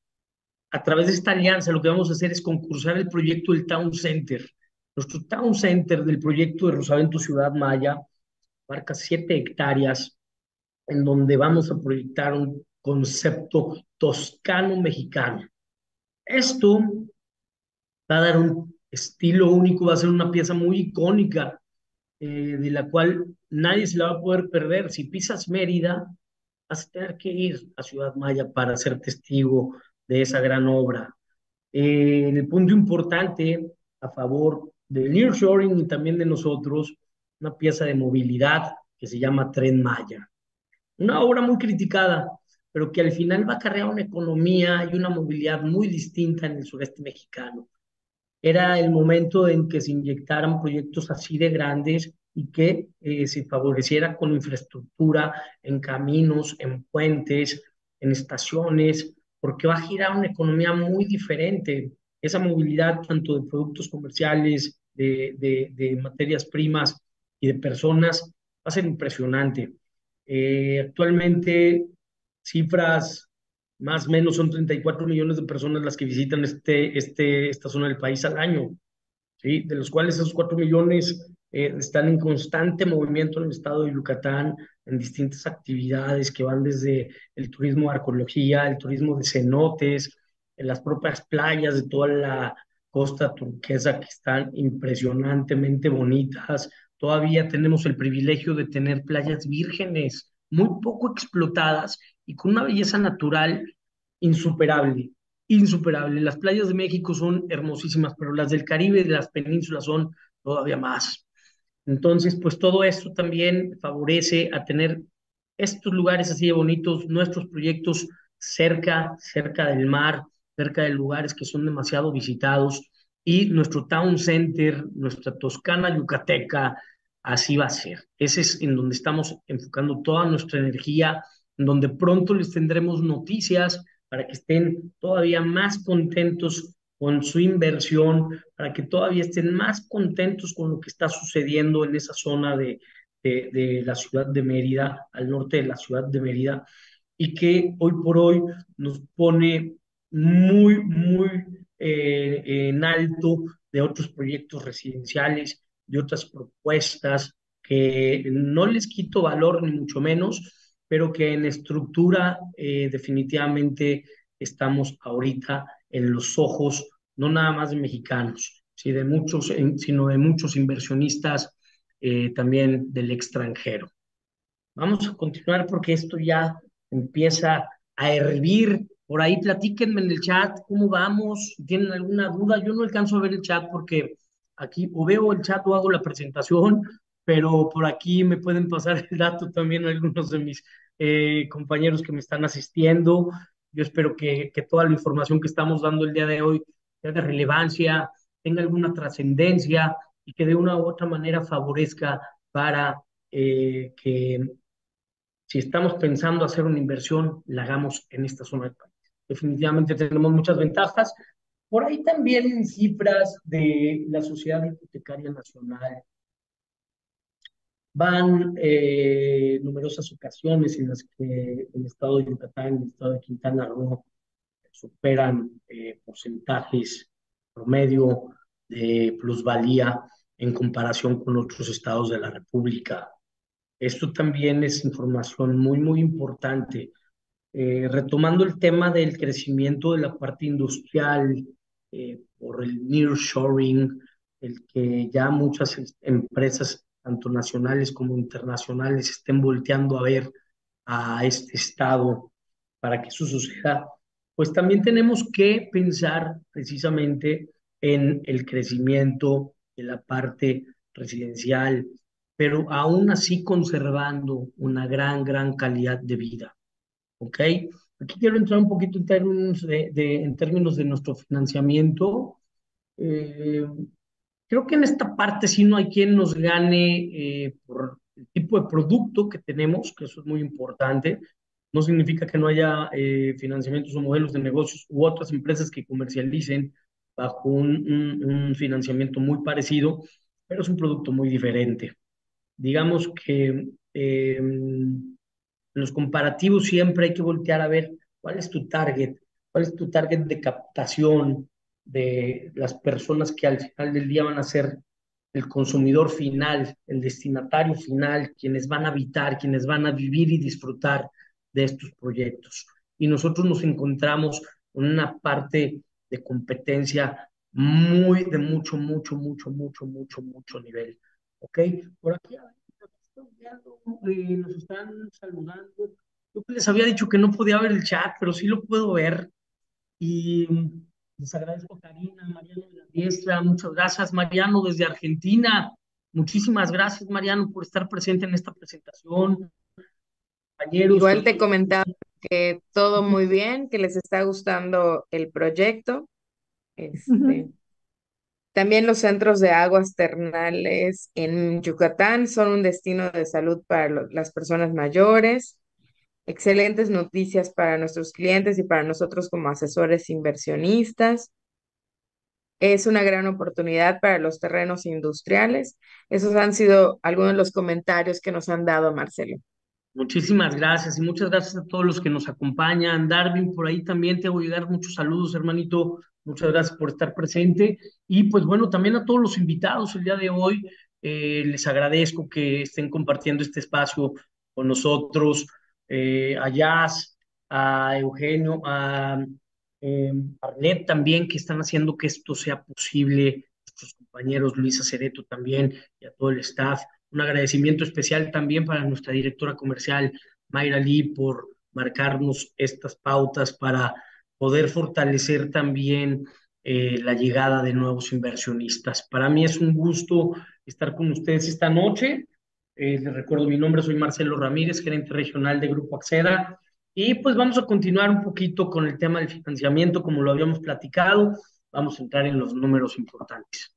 a través de esta alianza lo que vamos a hacer es concursar el proyecto del Town Center. Nuestro Town Center del proyecto de Rosavento Ciudad Maya abarca siete hectáreas en donde vamos a proyectar un concepto toscano mexicano. Esto va a dar un estilo único, va a ser una pieza muy icónica, eh, de la cual nadie se la va a poder perder. Si pisas Mérida, vas a tener que ir a Ciudad Maya para ser testigo de esa gran obra. Eh, el punto importante a favor del nearshoring y también de nosotros, una pieza de movilidad que se llama Tren Maya. Una obra muy criticada, pero que al final va a cargar una economía y una movilidad muy distinta en el sureste mexicano. Era el momento en que se inyectaran proyectos así de grandes y que eh, se favoreciera con infraestructura en caminos, en puentes, en estaciones, porque va a girar una economía muy diferente. Esa movilidad tanto de productos comerciales, de, de, de materias primas y de personas va a ser impresionante. Eh, actualmente, cifras más o menos son treinta y cuatro millones de personas las que visitan este, este, esta zona del país al año, ¿sí? De los cuales esos cuatro millones eh, están en constante movimiento en el estado de Yucatán, en distintas actividades que van desde el turismo de arqueología, el turismo de cenotes, en las propias playas de toda la costa turquesa que están impresionantemente bonitas. Todavía tenemos el privilegio de tener playas vírgenes, muy poco explotadas y con una belleza natural insuperable, insuperable. Las playas de México son hermosísimas, pero las del Caribe y de las penínsulas son todavía más. Entonces, pues todo esto también favorece a tener estos lugares así de bonitos, nuestros proyectos cerca, cerca del mar, cerca de lugares que son demasiado visitados y nuestro town center, nuestra Toscana yucateca, así va a ser. Ese es en donde estamos enfocando toda nuestra energía, en donde pronto les tendremos noticias para que estén todavía más contentos con su inversión, para que todavía estén más contentos con lo que está sucediendo en esa zona de, de, de la ciudad de Mérida, al norte de la ciudad de Mérida, y que hoy por hoy nos pone muy, muy eh, en alto de otros proyectos residenciales, de otras propuestas que no les quito valor ni mucho menos, pero que en estructura eh, definitivamente estamos ahorita en los ojos no nada más de mexicanos, ¿sí? De muchos, sino de muchos inversionistas eh, también del extranjero. Vamos a continuar porque esto ya empieza a hervir. Por ahí platíquenme en el chat cómo vamos, si tienen alguna duda. Yo no alcanzo a ver el chat porque aquí o veo el chat o hago la presentación, pero por aquí me pueden pasar el dato también algunos de mis eh, compañeros que me están asistiendo. Yo espero que, que toda la información que estamos dando el día de hoy sea de relevancia, tenga alguna trascendencia y que de una u otra manera favorezca para eh, que si estamos pensando hacer una inversión, la hagamos en esta zona del país. Definitivamente tenemos muchas ventajas. Por ahí también en cifras de la Sociedad Hipotecaria Nacional van eh, numerosas ocasiones en las que el estado de Yucatán y el estado de Quintana Roo superan eh, porcentajes promedio de plusvalía en comparación con otros estados de la República. Esto también es información muy, muy importante. Eh, retomando el tema del crecimiento de la parte industrial eh, por el nearshoring, el que ya muchas es- empresas, tanto nacionales como internacionales, estén volteando a ver a este estado para que eso suceda, pues también tenemos que pensar precisamente en el crecimiento de la parte residencial, pero aún así conservando una gran, gran calidad de vida. ¿Ok? Aquí quiero entrar un poquito en términos de, de- en términos de nuestro financiamiento. Eh, Creo que en esta parte sí no hay quien nos gane eh, por el tipo de producto que tenemos, que eso es muy importante. No significa que no haya eh, financiamientos o modelos de negocios u otras empresas que comercialicen bajo un, un- un financiamiento muy parecido, pero es un producto muy diferente. Digamos que eh, en los comparativos siempre hay que voltear a ver cuál es tu target, cuál es tu target de captación de las personas que al final del día van a ser el consumidor final, el destinatario final, quienes van a habitar, quienes van a vivir y disfrutar de estos proyectos. Y nosotros nos encontramos en una parte de competencia muy, de mucho, mucho, mucho, mucho, mucho, mucho nivel. ¿Ok? Por aquí eh, nos están saludando. Yo les había dicho que no podía ver el chat, pero sí lo puedo ver. Y mm, les agradezco a Karina, Mariano de la Diestra. Muchas gracias, Mariano, desde Argentina. Muchísimas gracias, Mariano, por estar presente en esta presentación. Compañeros, Igual te personas. comentaba que todo muy bien, que les está gustando el proyecto. Este, también los centros de aguas termales en Yucatán son un destino de salud para lo- las personas mayores. Excelentes noticias para nuestros clientes y para nosotros como asesores inversionistas. Es una gran oportunidad para los terrenos industriales. Esos han sido algunos de los comentarios que nos han dado, Marcelo. Muchísimas gracias y muchas gracias a todos los que nos acompañan. Darwin, por ahí también te hago llegar muchos saludos, hermanito. Muchas gracias por estar presente. Y pues bueno, también a todos los invitados el día de hoy, eh, les agradezco que estén compartiendo este espacio con nosotros. Eh, a Jazz, a Eugenio, a eh, Arlet también, que están haciendo que esto sea posible. Nuestros compañeros, Luisa Cereto también y a todo el staff. Un agradecimiento especial también para nuestra directora comercial, Mayra Lee, por marcarnos estas pautas para poder fortalecer también eh, la llegada de nuevos inversionistas. Para mí es un gusto estar con ustedes esta noche. Eh, les recuerdo mi nombre, soy Marcelo Ramírez, gerente regional de Grupo Acceda. Y pues vamos a continuar un poquito con el tema del financiamiento, como lo habíamos platicado. Vamos a entrar en los números importantes.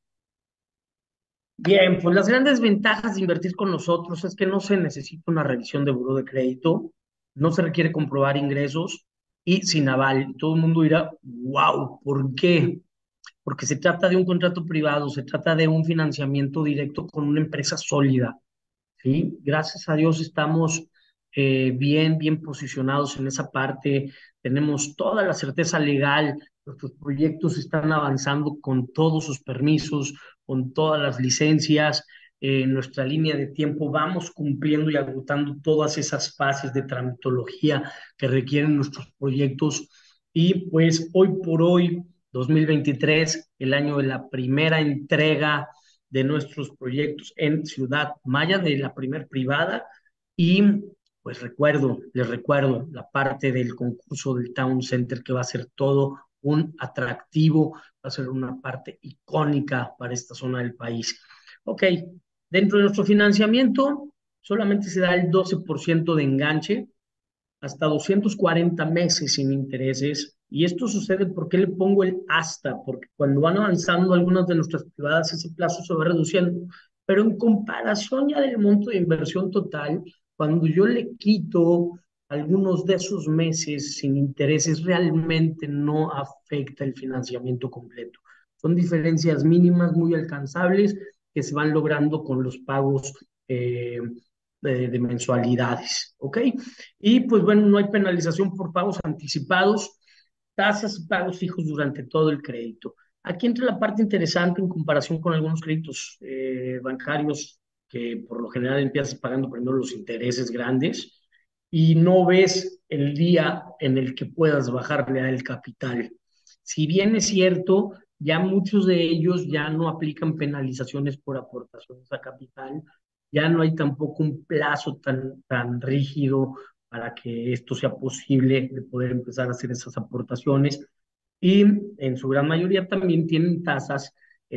Bien, pues las grandes ventajas de invertir con nosotros es que no se necesita una revisión de buró de crédito, no se requiere comprobar ingresos y sin aval. Todo el mundo dirá, wow, ¿por qué? Porque se trata de un contrato privado, se trata de un financiamiento directo con una empresa sólida. ¿Sí? Gracias a Dios estamos eh, bien, bien posicionados en esa parte, tenemos toda la certeza legal, nuestros proyectos están avanzando con todos sus permisos, con todas las licencias, eh, en nuestra línea de tiempo vamos cumpliendo y agotando todas esas fases de tramitología que requieren nuestros proyectos y pues hoy por hoy, dos mil veintitrés, el año de la primera entrega de nuestros proyectos en Ciudad Maya, de la primer privada. Y pues recuerdo, les recuerdo la parte del concurso del Town Center que va a ser todo un atractivo, va a ser una parte icónica para esta zona del país. Ok, dentro de nuestro financiamiento solamente se da el doce por ciento de enganche, hasta doscientos cuarenta meses sin intereses. Y esto sucede porque le pongo el hasta, porque cuando van avanzando algunas de nuestras privadas, ese plazo se va reduciendo. Pero en comparación ya del monto de inversión total, cuando yo le quito algunos de esos meses sin intereses, realmente no afecta el financiamiento completo. Son diferencias mínimas muy alcanzables que se van logrando con los pagos eh, de, de mensualidades, ¿ok? Y pues bueno, no hay penalización por pagos anticipados, tasas y pagos fijos durante todo el crédito. Aquí entra la parte interesante en comparación con algunos créditos eh, bancarios que por lo general empiezas pagando primero los intereses grandes y no ves el día en el que puedas bajarle al capital. Si bien es cierto, ya muchos de ellos ya no aplican penalizaciones por aportaciones a capital, ya no hay tampoco un plazo tan, tan rígido para que esto sea posible de poder empezar a hacer esas aportaciones. Y en su gran mayoría también tienen tasas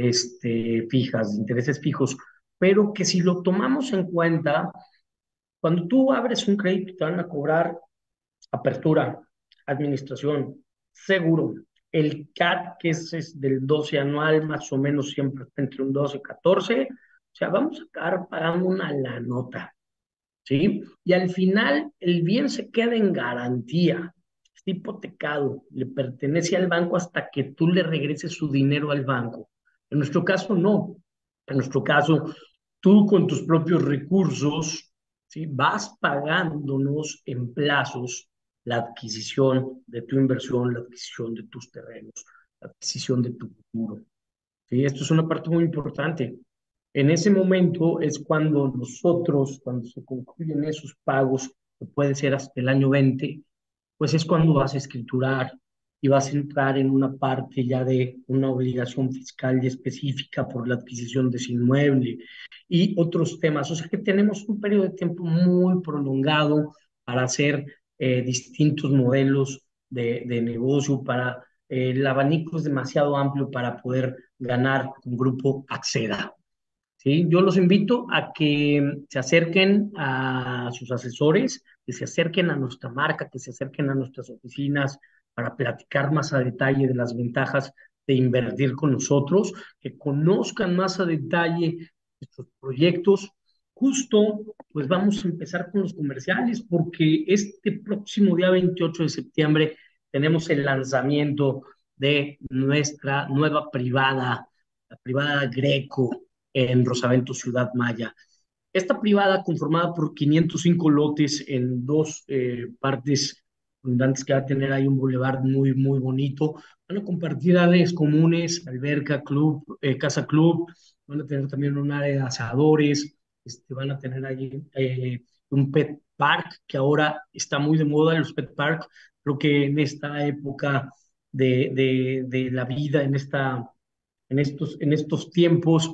este, fijas, intereses fijos, pero que si lo tomamos en cuenta, cuando tú abres un crédito te van a cobrar apertura, administración, seguro. El C A T, que es, es del doce anual, más o menos siempre está entre un doce y catorce. O sea, vamos a acabar pagando una la nota, ¿sí? Y al final el bien se queda en garantía, está hipotecado, le pertenece al banco hasta que tú le regreses su dinero al banco. En nuestro caso, no. En nuestro caso, tú con tus propios recursos, ¿sí? Vas pagándonos en plazos la adquisición de tu inversión, la adquisición de tus terrenos, la adquisición de tu futuro. ¿Sí? Esto es una parte muy importante. En ese momento es cuando nosotros, cuando se concluyen esos pagos, que puede ser hasta el año veinte, pues es cuando vas a escriturar y vas a entrar en una parte ya de una obligación fiscal y específica por la adquisición de ese inmueble y otros temas. O sea que tenemos un periodo de tiempo muy prolongado para hacer eh, distintos modelos de, de negocio, para eh, el abanico es demasiado amplio para poder ganar con Grupo Acceda. ¿Sí? Yo los invito a que se acerquen a sus asesores, que se acerquen a nuestra marca, que se acerquen a nuestras oficinas para platicar más a detalle de las ventajas de invertir con nosotros, que conozcan más a detalle nuestros proyectos. Justo, pues vamos a empezar con los comerciales, porque este próximo día veintiocho de septiembre tenemos el lanzamiento de nuestra nueva privada, la privada Greco en Rosavento, Ciudad Maya. Esta privada, conformada por quinientos cinco lotes en dos eh, partes abundantes, que va a tener ahí un bulevar muy, muy bonito. Van a compartir áreas comunes, alberca, club, eh, casa club. Van a tener también un área de asadores. Este, van a tener allí eh, un pet park, que ahora está muy de moda, los pet park. Creo que en esta época de, de, de la vida, en esta en estos, en estos tiempos.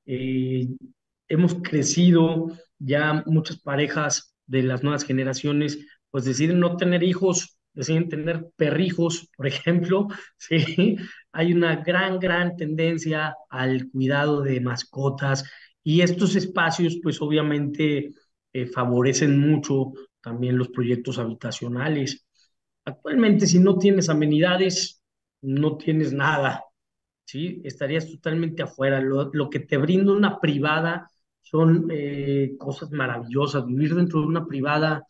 Eh, hemos crecido, ya muchas parejas de las nuevas generaciones pues deciden no tener hijos, deciden tener perrijos, por ejemplo, ¿sí? Hay una gran, gran tendencia al cuidado de mascotas y estos espacios pues obviamente eh, favorecen mucho también los proyectos habitacionales. Actualmente, si no tienes amenidades, no tienes nada. ¿Sí? Estarías totalmente afuera. Lo, lo que te brinda una privada son eh, cosas maravillosas. Vivir dentro de una privada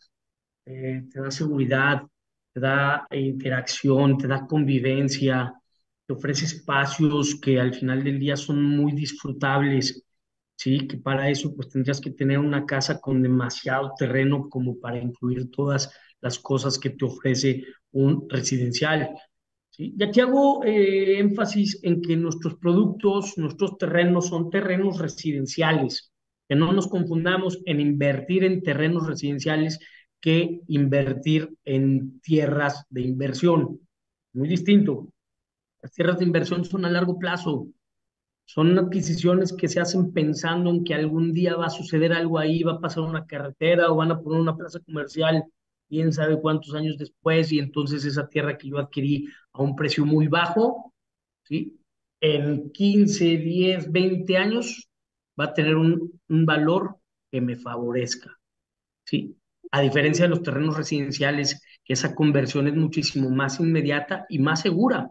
eh, te da seguridad, te da eh, interacción, te da convivencia, te ofrece espacios que al final del día son muy disfrutables. Sí, que para eso pues tendrías que tener una casa con demasiado terreno como para incluir todas las cosas que te ofrece un residencial. ¿Sí? Y aquí hago eh, énfasis en que nuestros productos, nuestros terrenos son terrenos residenciales, que no nos confundamos en invertir en terrenos residenciales que invertir en tierras de inversión. Muy distinto. Las tierras de inversión son a largo plazo, son adquisiciones que se hacen pensando en que algún día va a suceder algo ahí, va a pasar una carretera o van a poner una plaza comercial, quién sabe cuántos años después, y entonces esa tierra que yo adquirí a un precio muy bajo, ¿sí? En quince diez veinte años va a tener un, un valor que me favorezca, ¿sí? A diferencia de los terrenos residenciales, que esa conversión es muchísimo más inmediata y más segura.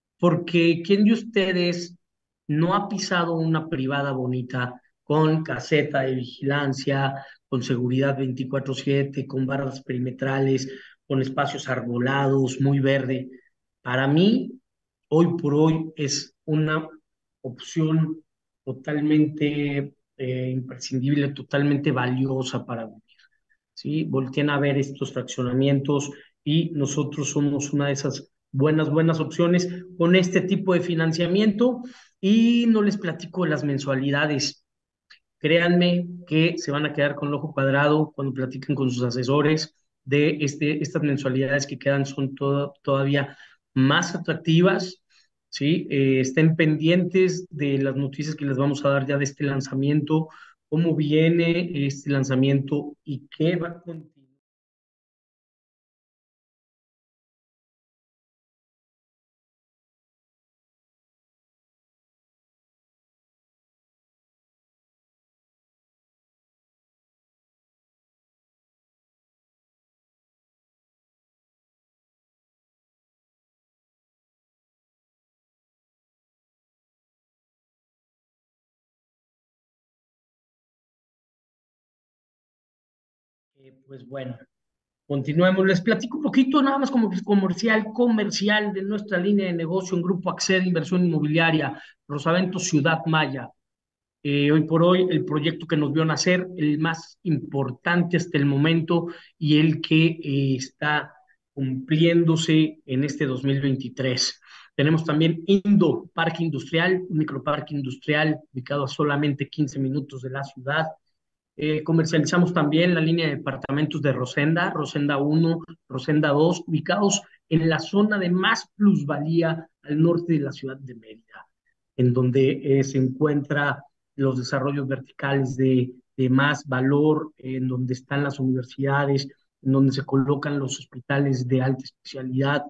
Porque ¿quién de ustedes no ha pisado una privada bonita con caseta de vigilancia, con seguridad veinticuatro siete, con barras perimetrales, con espacios arbolados, muy verde? Para mí, hoy por hoy es una opción totalmente eh, imprescindible, totalmente valiosa para vivir. ¿Sí? Volteen a ver estos fraccionamientos y nosotros somos una de esas buenas, buenas opciones con este tipo de financiamiento y no les platico las mensualidades. Créanme que se van a quedar con el ojo cuadrado cuando platiquen con sus asesores de este, estas mensualidades que quedan son todo, todavía más atractivas. ¿Sí? Eh, estén pendientes de las noticias que les vamos a dar ya de este lanzamiento, cómo viene este lanzamiento y qué va a continuar. Eh, pues bueno, continuemos. Les platico un poquito, nada más como comercial, comercial de nuestra línea de negocio en Grupo Acced Inversión Inmobiliaria, Rosavento Ciudad Maya. Eh, hoy por hoy, el proyecto que nos vio nacer, el más importante hasta el momento y el que eh, está cumpliéndose en este dos mil veintitrés. Tenemos también Indo, Parque Industrial, un microparque industrial ubicado a solamente quince minutos de la ciudad. Eh, comercializamos también la línea de departamentos de Rosenda, Rosenda uno, Rosenda dos, ubicados en la zona de más plusvalía al norte de la ciudad de Mérida, en donde eh, se encuentran los desarrollos verticales de, de más valor, eh, en donde están las universidades, en donde se colocan los hospitales de alta especialidad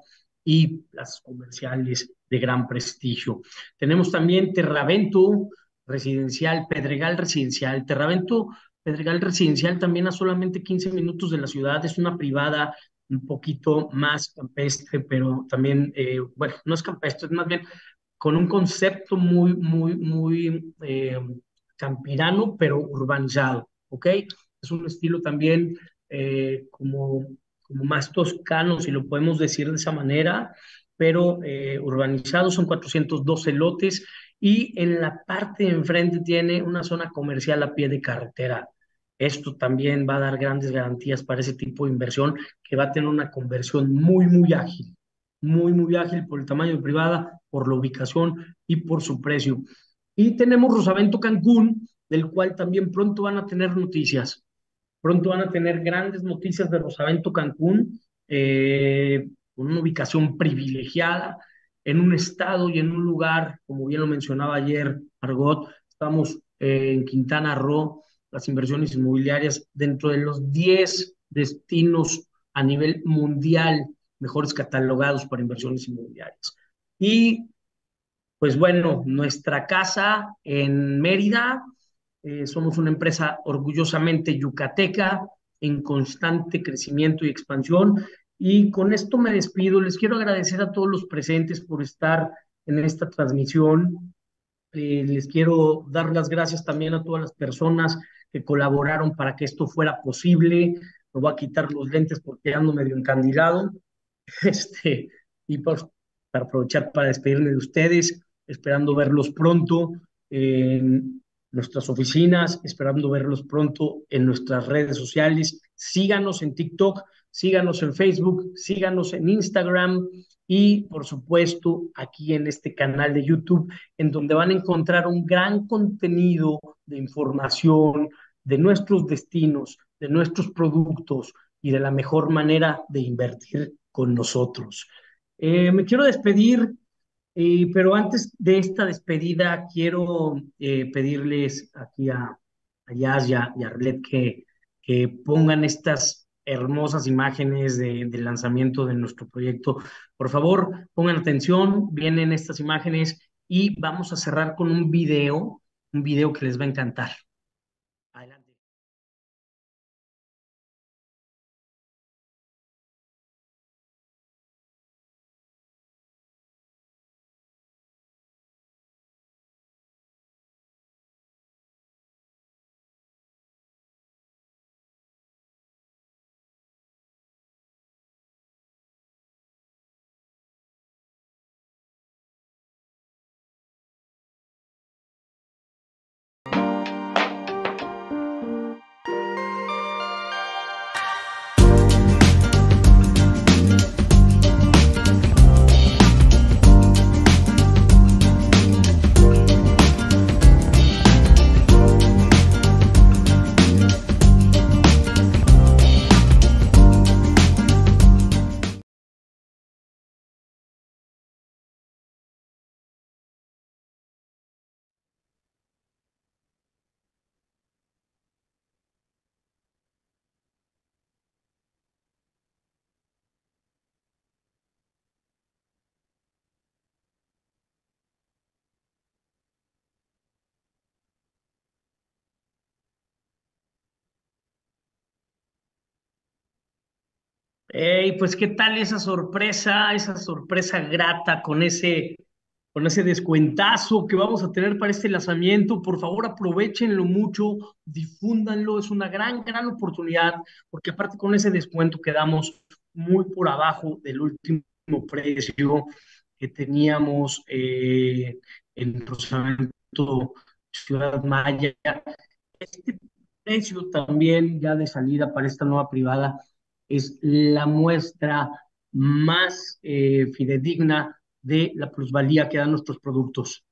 y las comerciales de gran prestigio. Tenemos también Terravento residencial, Pedregal residencial. Terravento Pedregal Residencial también a solamente quince minutos de la ciudad, es una privada un poquito más campestre, pero también, eh, bueno, no es campestre, es más bien con un concepto muy, muy, muy eh, campirano, pero urbanizado, ¿ok? Es un estilo también eh, como, como más toscano, si lo podemos decir de esa manera, pero eh, urbanizado, son cuatrocientos doce lotes y en la parte de enfrente tiene una zona comercial a pie de carretera. Esto también va a dar grandes garantías para ese tipo de inversión que va a tener una conversión muy, muy ágil, muy, muy ágil por el tamaño de privada, por la ubicación y por su precio. Y tenemos Rosavento Cancún, del cual también pronto van a tener noticias. Pronto van a tener grandes noticias de Rosavento Cancún, eh, con una ubicación privilegiada, en un estado y en un lugar, como bien lo mencionaba ayer Margot, estamos eh, en Quintana Roo, las inversiones inmobiliarias dentro de los diez destinos a nivel mundial mejores catalogados para inversiones inmobiliarias. Y pues bueno, nuestra casa en Mérida, eh, somos una empresa orgullosamente yucateca, en constante crecimiento y expansión. Y con esto me despido. Les quiero agradecer a todos los presentes por estar en esta transmisión. Eh, les quiero dar las gracias también a todas las personas que colaboraron para que esto fuera posible. Me voy a quitar los lentes porque ando medio encandilado. Este, y por, para aprovechar para despedirme de ustedes, esperando verlos pronto en nuestras oficinas, esperando verlos pronto en nuestras redes sociales. Síganos en TikTok, síganos en Facebook, síganos en Instagram y por supuesto aquí en este canal de YouTube, en donde van a encontrar un gran contenido de información de nuestros destinos, de nuestros productos y de la mejor manera de invertir con nosotros. Eh, me quiero despedir, eh, pero antes de esta despedida quiero eh, pedirles aquí a, a Yas y a, y a Arlet que, que pongan estas hermosas imágenes de, del lanzamiento de nuestro proyecto. Por favor, pongan atención, vienen estas imágenes y vamos a cerrar con un video, un video que les va a encantar. Adelante. Hey, pues qué tal esa sorpresa, esa sorpresa grata con ese con ese descuentazo que vamos a tener para este lanzamiento. Por favor, aprovechenlo mucho, difúndanlo, es una gran, gran oportunidad, porque aparte con ese descuento quedamos muy por abajo del último precio que teníamos eh, en procesamiento Ciudad Maya. Este precio también ya de salida para esta nueva privada es la muestra más eh, fidedigna de la plusvalía que dan nuestros productos.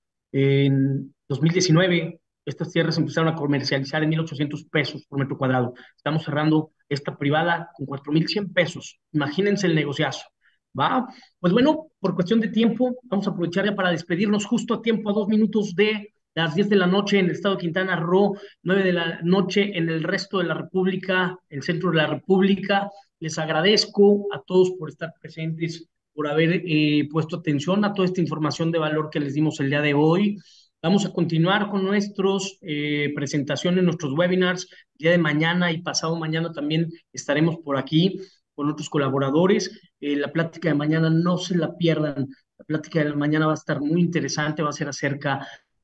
En dos mil diecinueve, estas tierras empezaron a comercializar en mil ochocientos pesos por metro cuadrado. Estamos cerrando esta privada con cuatro mil cien pesos. Imagínense el negociazo. ¿Va? Pues bueno, por cuestión de tiempo, vamos a aprovechar ya para despedirnos justo a tiempo, a dos minutos de las diez de la noche en el estado de Quintana Roo, nueve de la noche en el resto de la República, el centro de la República. Les agradezco a todos por estar presentes, por haber eh, puesto atención a toda esta información de valor que les dimos el día de hoy. Vamos a continuar con nuestras eh, presentaciones, nuestros webinars. El día de mañana y pasado mañana también estaremos por aquí con otros colaboradores. Eh, la plática de mañana no se la pierdan. La plática de mañana va a estar muy interesante, va a ser acerca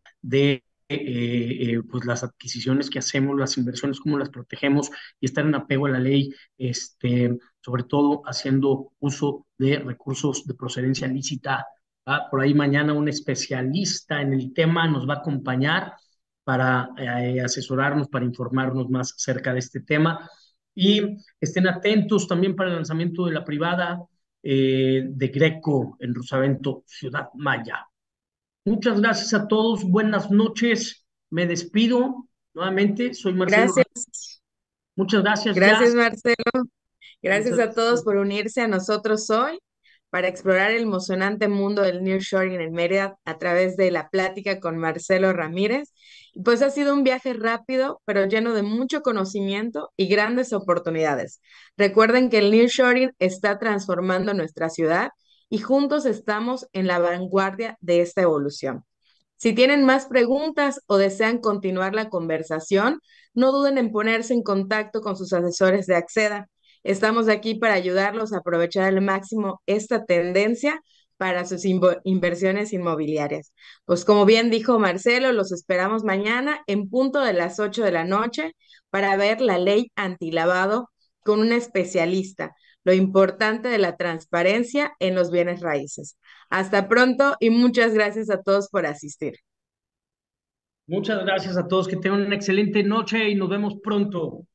de eh, eh, pues las adquisiciones que hacemos, las inversiones, cómo las protegemos y estar en apego a la ley, este, sobre todo haciendo uso de recursos de procedencia lícita. ¿Va? Por ahí mañana un especialista en el tema nos va a acompañar para eh, asesorarnos, para informarnos más acerca de este tema. Y estén atentos también para el lanzamiento de la privada eh, de Greco en Rusavento, Ciudad Maya. Muchas gracias a todos, buenas noches, me despido nuevamente, soy Marcelo Ramírez. Gracias, Muchas gracias, gracias Jazz. Marcelo. Gracias Muchas a todos gracias. por unirse a nosotros hoy para explorar el emocionante mundo del nearshoring en Mérida a través de la plática con Marcelo Ramírez. Y pues ha sido un viaje rápido, pero lleno de mucho conocimiento y grandes oportunidades. Recuerden que el nearshoring está transformando nuestra ciudad y juntos estamos en la vanguardia de esta evolución. Si tienen más preguntas o desean continuar la conversación, no duden en ponerse en contacto con sus asesores de Acceda. Estamos aquí para ayudarlos a aprovechar al máximo esta tendencia para sus invo- inversiones inmobiliarias. Pues como bien dijo Marcelo, los esperamos mañana en punto de las ocho de la noche para ver la ley antilavado con un especialista, lo importante de la transparencia en los bienes raíces. Hasta pronto y muchas gracias a todos por asistir. Muchas gracias a todos, que tengan una excelente noche y nos vemos pronto.